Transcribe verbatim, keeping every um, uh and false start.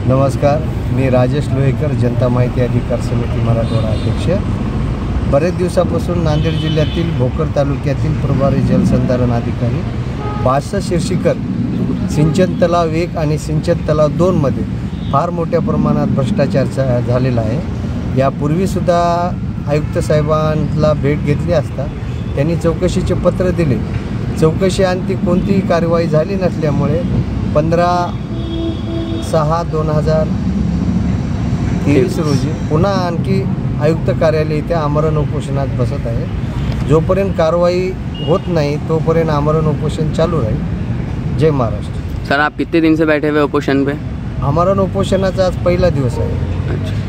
नमस्कार, मी राजेश लोहेकर, जनता माहिती अधिकार समिती मराठवाडा अध्यक्ष. बरेच दिवसापासून नांदेड जिल्ह्यातील भोकर तालुक्यातील प्रभारी जलसंधारण अधिकारी बादशाह शिरशीकर सिंचन तलाव एक आणि सिंचन तलाव दोनमध्ये फार मोठ्या प्रमाणात भ्रष्टाचार झालेला आहे. यापूर्वीसुद्धा आयुक्त साहेबांना भेट घेतली असता त्यांनी चौकशीचे पत्र दिले. चौकशी अंती कोणतीही कारवाई झाली नसल्यामुळे पंधरा सहा दोन हजार तेवीस रोजी पुन्हा आणखी आयुक्त कार्यालय इथे आमरण उपोषणात बसत आहे. जोपर्यंत कारवाई होत नाही तोपर्यंत आमरण उपोषण चालू राहील. जय महाराष्ट्र. सर, आप कितने दिन से बैठे हुए उपोषण पे? आमरण उपोषणाचा आज पहिला दिवस आहे. अच्छा.